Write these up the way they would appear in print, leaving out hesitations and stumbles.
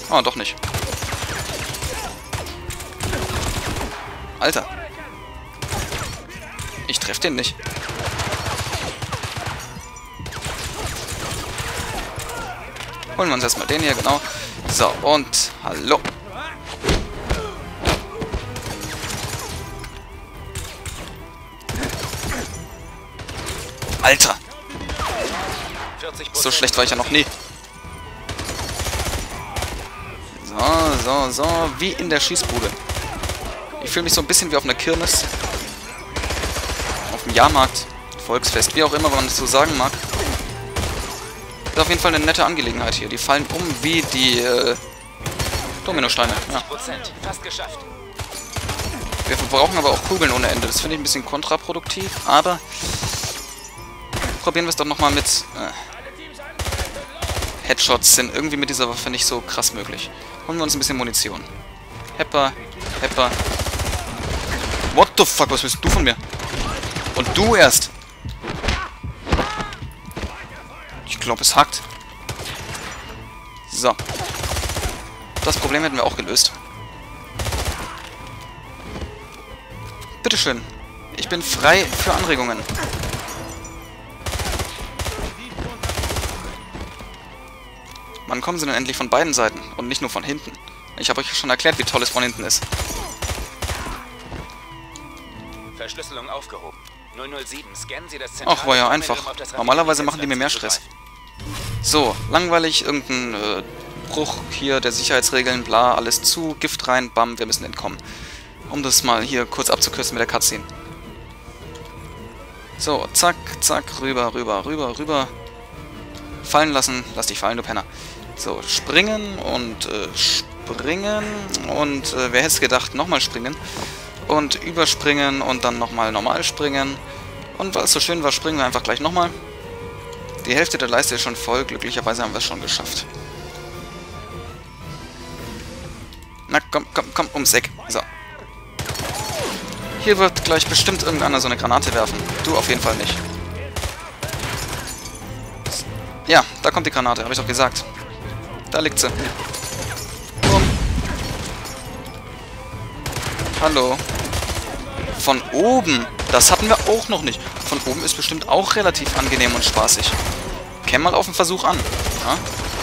Oh, doch nicht. Alter. Ich treffe den nicht. Holen wir uns erstmal den hier, genau. So, und hallo. Alter. So schlecht war ich ja noch nie. So, wie in der Schießbude. Ich fühle mich so ein bisschen wie auf einer Kirmes. Auf dem Jahrmarkt, Volksfest, wie auch immer man das so sagen mag. Ist auf jeden Fall eine nette Angelegenheit hier. Die fallen um wie die Dominosteine. Ja. Fast geschafft. Wir verbrauchen aber auch Kugeln ohne Ende. Das finde ich ein bisschen kontraproduktiv, aber probieren wir es doch nochmal mit Headshots sind irgendwie mit dieser Waffe nicht so krass möglich. Holen wir uns ein bisschen Munition. Hepper. What the fuck, was willst du von mir? Und du erst. Ich glaube, es hackt. So. Das Problem hätten wir auch gelöst. Bitteschön. Ich bin frei für Anregungen. Wann kommen sie denn endlich von beiden Seiten und nicht nur von hinten? Ich habe euch schon erklärt, wie toll es von hinten ist. Verschlüsselung aufgehoben. 007, scannen Sie das zentrale Ach, war ja Terminal, einfach. um auf das Normalerweise machen die mir mehr Raffinitätsnetzwerk Stress. So, langweilig, irgendein Bruch hier der Sicherheitsregeln, bla, alles zu, Gift rein, bam, wir müssen entkommen. Um das mal hier kurz abzukürzen mit der Cutscene. So, zack, rüber. Fallen lassen, lass dich fallen, du Penner. So, springen und springen und wer hätte es gedacht, nochmal springen. Und überspringen und dann nochmal normal springen. Und weil es so schön war, springen wir einfach gleich nochmal. Die Hälfte der Leiste ist schon voll. Glücklicherweise haben wir es schon geschafft. Na, komm, ums Eck. So. Hier wird gleich bestimmt irgendeiner so eine Granate werfen. Du auf jeden Fall nicht. Ja, da kommt die Granate, habe ich doch gesagt. Da liegt sie. Bumm. Hallo. Von oben. Das hatten wir auch noch nicht. Von oben ist bestimmt auch relativ angenehm und spaßig. Kämm mal auf den Versuch an. Ja?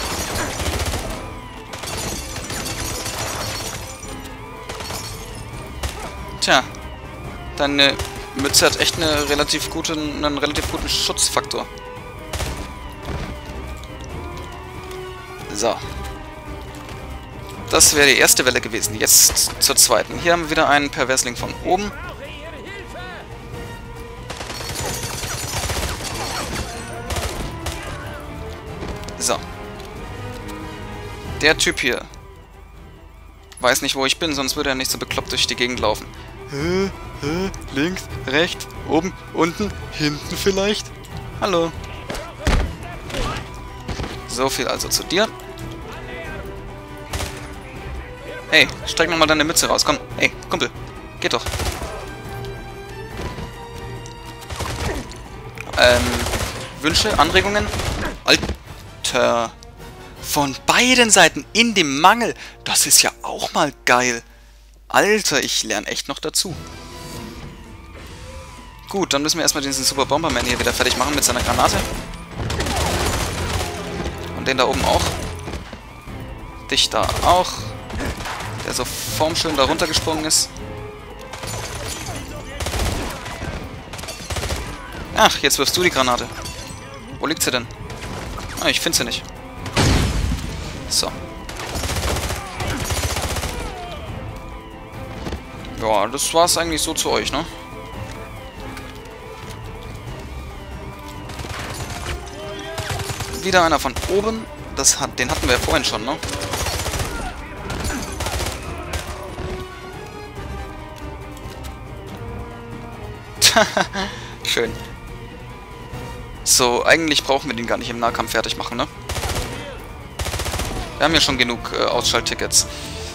Tja. Deine Mütze hat echt einen relativ guten Schutzfaktor. So. Das wäre die erste Welle gewesen. Jetzt zur zweiten. Hier haben wir wieder einen Perversling von oben. So. Der Typ hier weiß nicht, wo ich bin, sonst würde er nicht so bekloppt durch die Gegend laufen. Links, rechts, oben, unten, hinten vielleicht? Hallo. So viel also zu dir. Hey, streck nochmal deine Mütze raus. Komm, hey, Kumpel. Geht doch. Wünsche, Anregungen? Alter. Von beiden Seiten in dem Mangel. Das ist ja auch mal geil. Alter, ich lerne echt noch dazu. Gut, dann müssen wir erstmal diesen Super Bomberman hier wieder fertig machen mit seiner Granate. Und den da oben auch. Dich da auch. Der so formschön da runtergesprungen ist. Ach, jetzt wirfst du die Granate. Wo liegt sie denn? Ah, ich finde sie nicht. So. Ja, das war's eigentlich so zu euch, ne? Wieder einer von oben. Den hatten wir ja vorhin schon, ne? Schön. So, eigentlich brauchen wir den gar nicht im Nahkampf fertig machen, ne? Wir haben ja schon genug Ausschalttickets.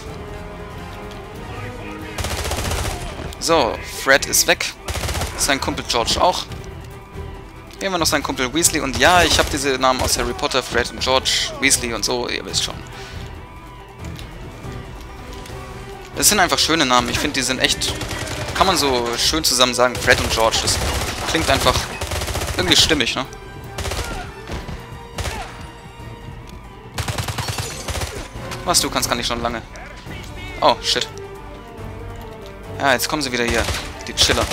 So, Fred ist weg. Sein Kumpel George auch. Gehen wir noch seinen Kumpel Weasley. Und ja, ich habe diese Namen aus Harry Potter, Fred und George, Weasley und so, ihr wisst schon. Das sind einfach schöne Namen. Ich finde, die sind echt... Kann man so schön zusammen sagen. Fred und George. Das klingt einfach irgendwie stimmig, ne? Was, du kannst gar nicht schon lange. Oh, shit. Ja, jetzt kommen sie wieder hier. Die Chiller.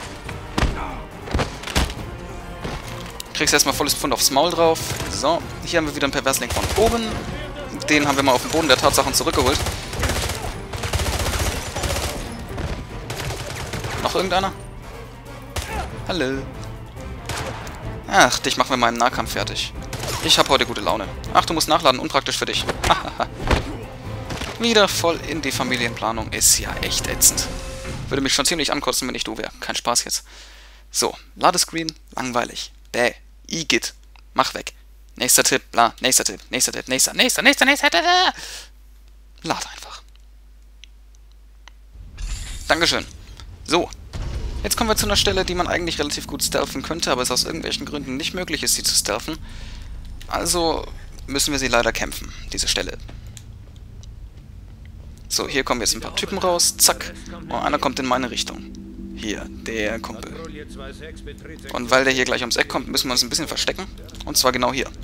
Kriegst erstmal volles Pfund aufs Maul drauf. So, hier haben wir wieder einen Perversling von oben. Den haben wir mal auf den Boden der Tatsachen zurückgeholt. Noch irgendeiner? Hallo. Ach, dich machen wir mal im Nahkampf fertig. Ich habe heute gute Laune. Ach, du musst nachladen, unpraktisch für dich. Wieder voll in die Familienplanung. Ist ja echt ätzend. Würde mich schon ziemlich ankotzen, wenn ich du wäre. Kein Spaß jetzt. So, Ladescreen, langweilig. Bäh, igitt. Mach weg. Nächster Tipp, bla, nächster Tipp, nächster Tipp, nächster Tipp. Lad einfach. Dankeschön. So, jetzt kommen wir zu einer Stelle, die man eigentlich relativ gut stealthen könnte, aber es aus irgendwelchen Gründen nicht möglich ist, sie zu stealthen. Also müssen wir sie leider kämpfen, diese Stelle. So, hier kommen jetzt ein paar Typen raus, zack, und einer kommt in meine Richtung. Hier, der Kumpel. Und weil der hier gleich ums Eck kommt, müssen wir uns ein bisschen verstecken, und zwar genau hier.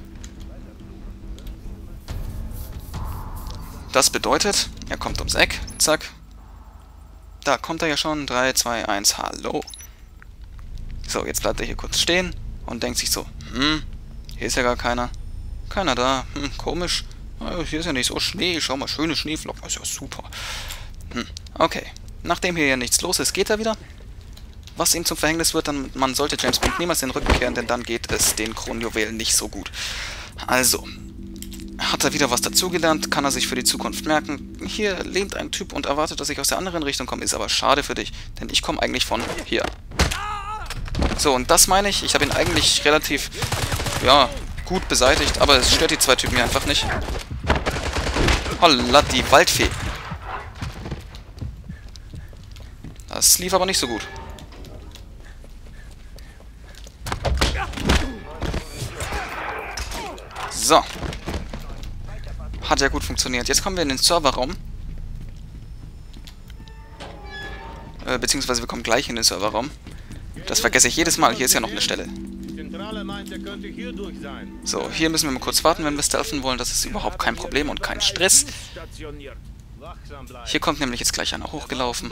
Das bedeutet, er kommt ums Eck, zack. Da kommt er ja schon, 3, 2, 1, hallo. So, jetzt bleibt er hier kurz stehen und denkt sich so, hier ist ja gar keiner. Keiner da, komisch. Hier ist ja nicht so Schnee, schau mal, schöne Schneeflocken, ist ja super. Okay, nachdem hier ja nichts los ist, geht er wieder. Was ihm zum Verhängnis wird, dann man sollte James Bond niemals den Rücken kehren, denn dann geht es den Kronjuwelen nicht so gut. Also, hat er wieder was dazugelernt, kann er sich für die Zukunft merken. Hier lehnt ein Typ und erwartet, dass ich aus der anderen Richtung komme, ist aber schade für dich, denn ich komme eigentlich von hier. So, und das meine ich habe ihn eigentlich relativ, ja, gut beseitigt, aber es stört die zwei Typen hier einfach nicht. Holla, die Waldfee. Das lief aber nicht so gut. So. Hat ja gut funktioniert. Jetzt kommen wir in den Serverraum. Beziehungsweise wir kommen gleich in den Serverraum. Das vergesse ich jedes Mal. Hier ist ja noch eine Stelle. So, hier müssen wir mal kurz warten, wenn wir stealthen wollen. Das ist überhaupt kein Problem und kein Stress. Hier kommt nämlich jetzt gleich einer hochgelaufen.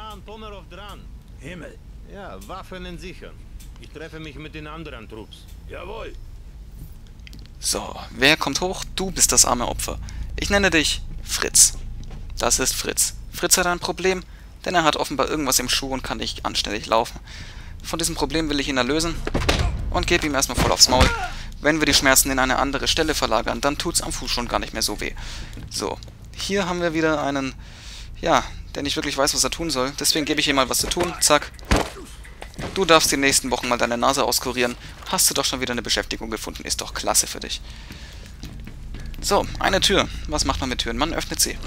Ja, Waffen sichern. Ich treffe mich mit den anderen Trupps. Jawohl. So, wer kommt hoch? Du bist das arme Opfer. Ich nenne dich Fritz. Das ist Fritz. Fritz hat ein Problem, denn er hat offenbar irgendwas im Schuh und kann nicht anständig laufen. Von diesem Problem will ich ihn erlösen und gebe ihm erstmal voll aufs Maul. Wenn wir die Schmerzen in eine andere Stelle verlagern, dann tut's am Fuß schon gar nicht mehr so weh. So, hier haben wir wieder einen, ja, der nicht wirklich weiß, was er tun soll. Deswegen gebe ich ihm mal was zu tun. Zack. Du darfst die nächsten Wochen mal deine Nase auskurieren. Hast du doch schon wieder eine Beschäftigung gefunden. Ist doch klasse für dich. So, eine Tür. Was macht man mit Türen? Man öffnet sie.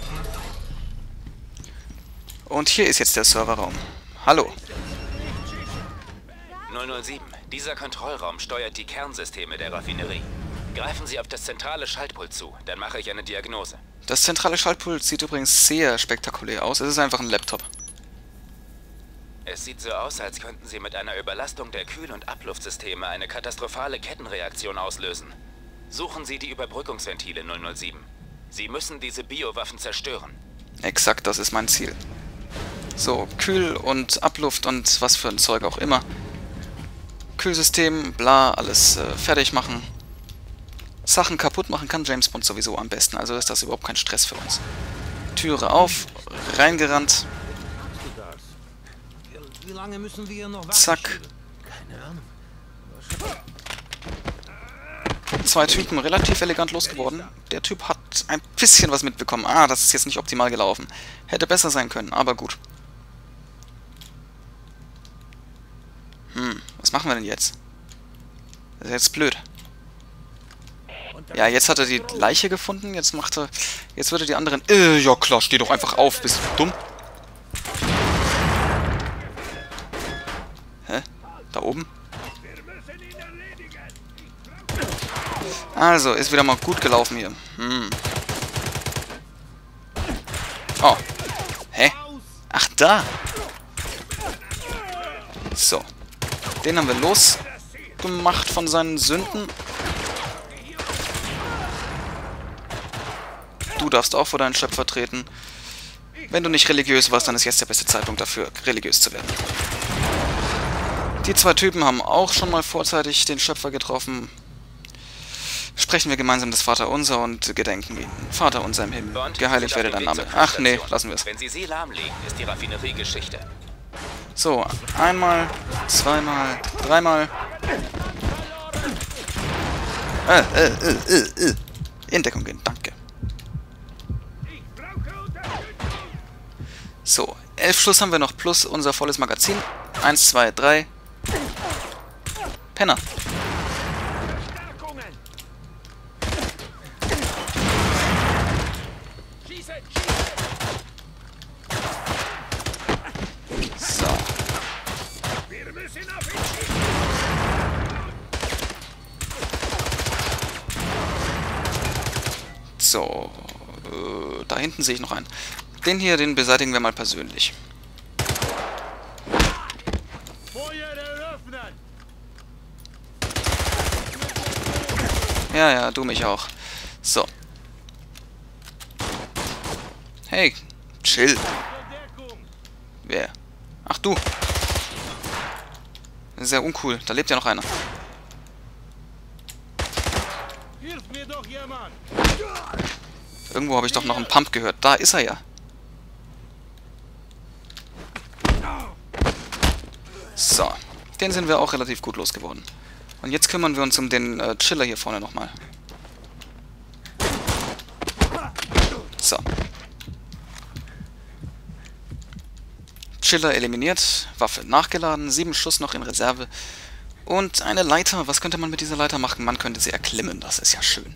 Und hier ist jetzt der Serverraum. Hallo. 007. Dieser Kontrollraum steuert die Kernsysteme der Raffinerie. Greifen Sie auf das zentrale Schaltpult zu, dann mache ich eine Diagnose. Das zentrale Schaltpult sieht übrigens sehr spektakulär aus. Es ist einfach ein Laptop. Es sieht so aus, als könnten Sie mit einer Überlastung der Kühl- und Abluftsysteme eine katastrophale Kettenreaktion auslösen. Suchen Sie die Überbrückungsventile 007. Sie müssen diese Biowaffen zerstören. Exakt, das ist mein Ziel. So, Kühl- und Abluft und was für ein Zeug auch immer. Kühlsystem, bla, alles fertig machen. Sachen kaputt machen kann James Bond sowieso am besten, also ist das überhaupt kein Stress für uns. Türe auf, reingerannt. Wie lange müssen wir noch warten? Zack. Keine Ahnung. Zwei Typen relativ elegant losgeworden. Der Typ hat ein bisschen was mitbekommen. Ah, das ist jetzt nicht optimal gelaufen. Hätte besser sein können, aber gut. Was machen wir denn jetzt? Das ist jetzt blöd. Ja, jetzt hat er die Leiche gefunden. Jetzt würde die anderen... ja klar, steh doch einfach auf. Bist du dumm? Hä? Da oben? Also, ist wieder mal gut gelaufen hier. Oh. Hä? Ach, da. So. Den haben wir losgemacht von seinen Sünden. Du darfst auch vor deinen Schöpfer treten. Wenn du nicht religiös warst, dann ist jetzt der beste Zeitpunkt dafür, religiös zu werden. Die zwei Typen haben auch schon mal vorzeitig den Schöpfer getroffen. Sprechen wir gemeinsam das Vaterunser und gedenken ihn. Vater unser im Himmel, Bond, geheiligt werde dein Name. Ach nee, lassen wir es. Wenn Sie sie lahmlegen, ist die Raffinerie Geschichte. So, einmal, zweimal, dreimal. In Deckung gehen, danke. So, 11 Schuss haben wir noch plus unser volles Magazin. 1, 2, 3. Penner. So. So. Da hinten sehe ich noch einen. Den hier, den beseitigen wir mal persönlich. Ja, ja, du mich auch. So. Hey, chill. Wer? Ach du. Sehr uncool. Da lebt ja noch einer. Irgendwo habe ich doch noch einen Pump gehört. Da ist er ja. So. Den sind wir auch relativ gut losgeworden. Und jetzt kümmern wir uns um den Chiller hier vorne nochmal. So. Chiller eliminiert, Waffe nachgeladen, 7 Schuss noch in Reserve. Und eine Leiter. Was könnte man mit dieser Leiter machen? Man könnte sie erklimmen, das ist ja schön.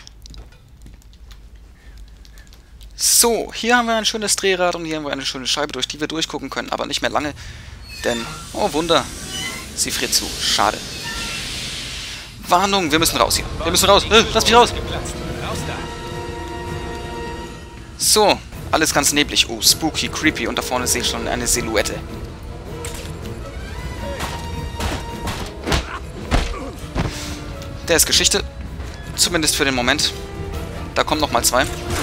So, hier haben wir ein schönes Drehrad und hier haben wir eine schöne Scheibe, durch die wir durchgucken können, aber nicht mehr lange. Denn, oh Wunder, sie friert zu. Schade. Warnung, wir müssen raus hier. Wir müssen raus. Lass mich raus. So, alles ganz neblig. Oh, spooky, creepy. Und da vorne sehe ich schon eine Silhouette. Der ist Geschichte. Zumindest für den Moment. Da kommen nochmal 2.